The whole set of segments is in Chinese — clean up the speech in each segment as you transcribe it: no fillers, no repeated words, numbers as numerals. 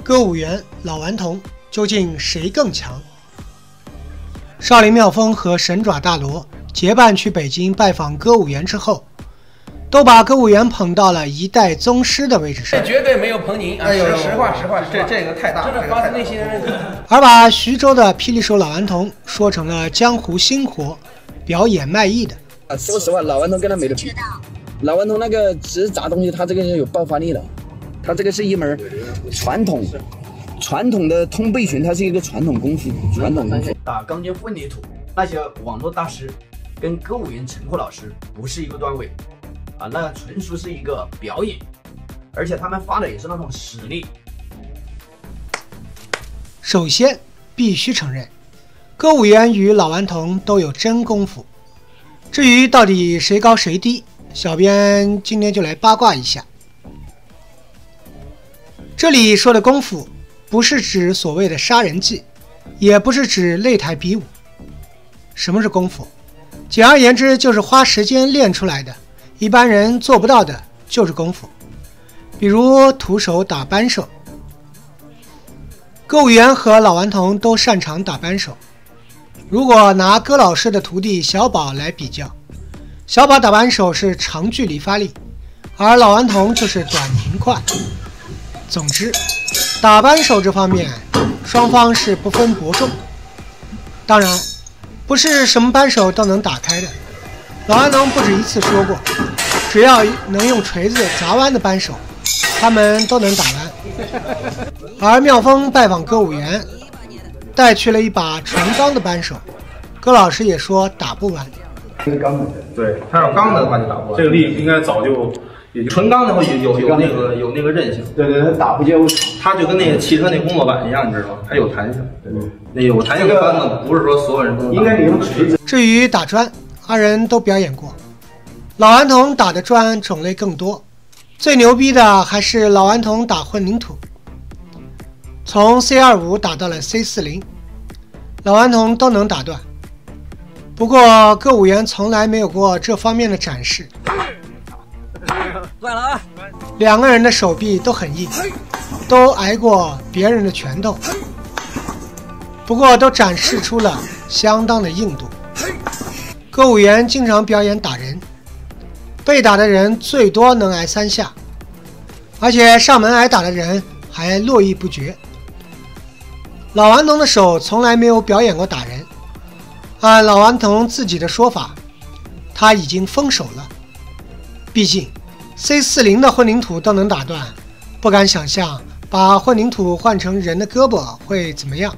歌舞员、老顽童究竟谁更强？少林妙风和神爪大罗结伴去北京拜访歌舞员之后，都把歌舞员捧到了一代宗师的位置上。 这绝对没有捧您啊！实话，这个太大了，真的发自内心的认可。 而把徐州的霹雳手老顽童说成了江湖新活，表演卖艺的。 说实话，老顽童跟他没得比。老顽童那个只是砸东西，他这个人有爆发力的，他这个是一门传统的通背拳，它是一个传统功夫， 打钢筋混凝土，那些网络大师跟歌舞员陈虎老师不是一个段位啊，那纯属是一个表演，而且他们发的也是那种实力。 首先必须承认，歌舞员与老顽童都有真功夫。至于到底谁高谁低，小编今天就来八卦一下。这里说的功夫，不是指所谓的杀人技，也不是指擂台比武。什么是功夫？简而言之，就是花时间练出来的，一般人做不到的就是功夫。比如徒手打扳手，歌舞员和老顽童都擅长打扳手。如果拿歌老师的徒弟小宝来比较，小宝打扳手是长距离发力，而老顽童就是短平快。总之，打扳手这方面，双方是不分伯仲。当然，不是什么扳手都能打开的。老顽童不止一次说过，只要能用锤子砸弯的扳手，他们都能打弯。而妙风拜访歌舞员，带去了一把纯钢的扳手，歌老师也说打不弯。 这是钢的， 对，它要钢的话就打不完。 这个力应该早就纯钢的话有那个韧性。 对，它打不结实。 它就跟那个汽车那工作板一样，你知道吗？它有弹性。那有弹性的扳子不是说所有人都能打。 应该你用锤子。 至于打砖，二人都表演过。老顽童打的砖种类更多，最牛逼的还是老顽童打混凝土，从 C25 打到了 C40， 老顽童都能打断。不过歌舞员从来没有过这方面的展示。 断了啊！ 两个人的手臂都很硬，都挨过别人的拳头，不过都展示出了相当的硬度。歌舞员经常表演打人，被打的人最多能挨3下，而且上门挨打的人还络绎不绝。老顽童的手从来没有表演过打人，按老顽童自己的说法，他已经封手了。毕竟 C40 的混凝土都能打断，不敢想象把混凝土换成人的胳膊会怎么样。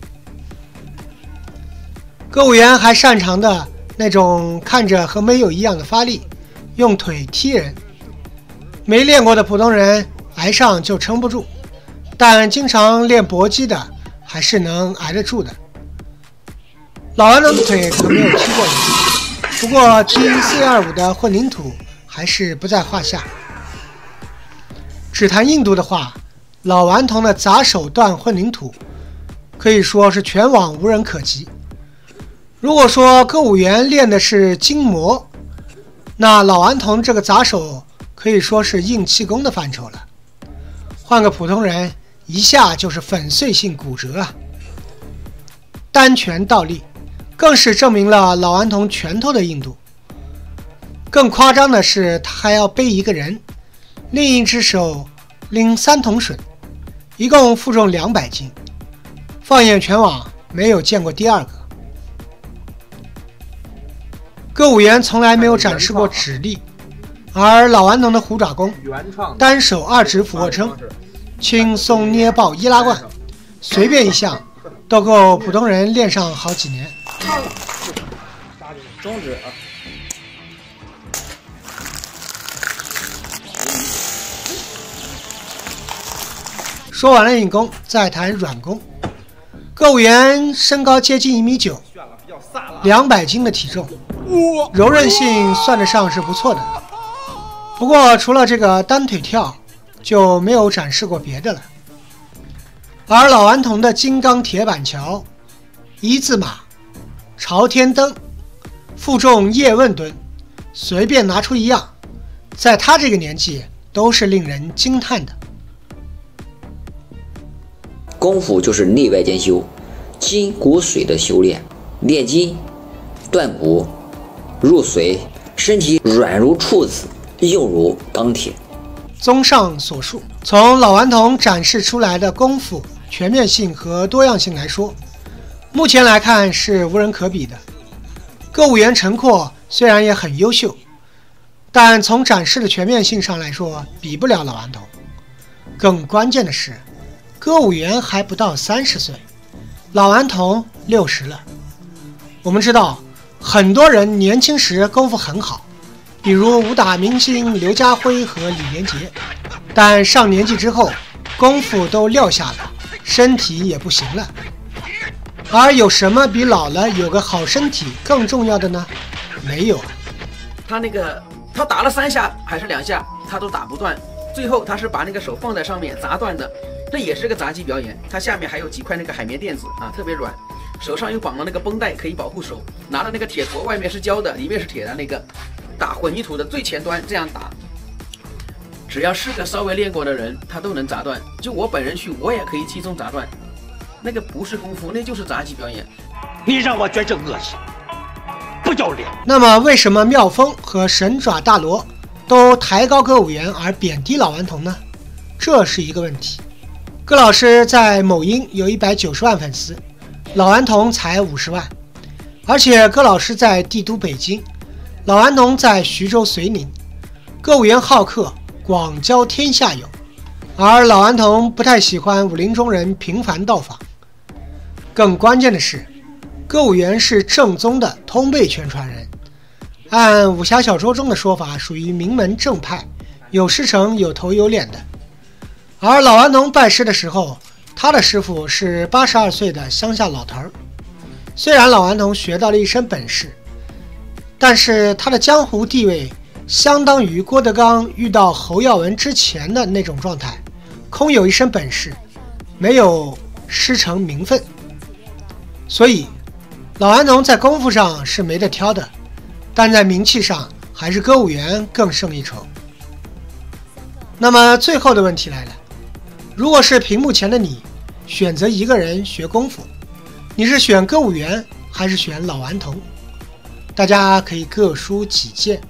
歌舞员还擅长的那种看着和没有一样的发力，用腿踢人。没练过的普通人挨上就撑不住，但经常练搏击的还是能挨得住的。老顽童的腿可没有踢过人，不过踢 C25 的混凝土还是不在话下。只谈硬度的话，老顽童的砸手段混凝土可以说是全网无人可及。如果说歌舞员练的是筋膜，那老顽童这个砸手可以说是硬气功的范畴了。换个普通人，一下就是粉碎性骨折啊！单拳倒立，更是证明了老顽童拳头的硬度。更夸张的是，他还要背一个人，另一只手拎3桶水，一共负重200斤。放眼全网，没有见过第二个。歌舞员从来没有展示过指力，而老顽童的虎爪功、单手2指俯卧撑、轻松捏爆易拉罐，随便一项都够普通人练上好几年。 中指啊！ 说完了硬功，再谈软功。歌舞员身高接近1.9米，200斤的体重，柔韧性算得上是不错的。不过除了这个单腿跳，就没有展示过别的了。而老顽童的金刚铁板桥、一字马、朝天蹬、负重叶问蹲，随便拿出一样，在他这个年纪都是令人惊叹的。 功夫就是内外兼修，筋骨髓的修炼，炼筋、断骨、入髓，身体软如处子，硬如钢铁。 综上所述，从老顽童展示出来的功夫全面性和多样性来说，目前来看是无人可比的。歌舞员陈阔虽然也很优秀，但从展示的全面性上来说，比不了老顽童。更关键的是，歌舞员还不到30岁，老顽童60了。我们知道，很多人年轻时功夫很好，比如武打明星刘家辉和李连杰，但上年纪之后，功夫都撂下了，身体也不行了。而有什么比老了有个好身体更重要的呢？没有啊。 他打了3下还是2下，他都打不断，最后他是把那个手放在上面砸断的，这也是个杂技表演。他下面还有几块那个海绵垫子啊，特别软，手上又绑了那个绷带可以保护手，拿了那个铁坨，外面是胶的，里面是铁的，那个打混凝土的最前端这样打，只要是个稍微练过的人，他都能砸断。就我本人去，我也可以轻松砸断。那个不是功夫，那就是杂技表演。 你让我觉着恶心，不要脸。 那么为什么妙风和神爪大罗都抬高歌舞员而贬低老顽童呢？这是一个问题。歌老师在某音有190万粉丝，老顽童才50万，而且歌老师在帝都北京，老顽童在徐州遂宁，歌舞员好客，广交天下友，而老顽童不太喜欢武林中人频繁到访。更关键的是，歌舞员是正宗的通背拳传人，按武侠小说中的说法，属于名门正派，有师承，有头有脸的。而老顽童拜师的时候，他的师傅是82岁的乡下老头儿。虽然老顽童学到了一身本事，但是他的江湖地位相当于郭德纲遇到侯耀文之前的那种状态，空有一身本事，没有师承名分。所以老顽童在功夫上是没得挑的，但在名气上还是歌舞员更胜一筹。那么最后的问题来了，如果是屏幕前的你选择一个人学功夫，你是选歌舞员还是选老顽童？大家可以各抒己见。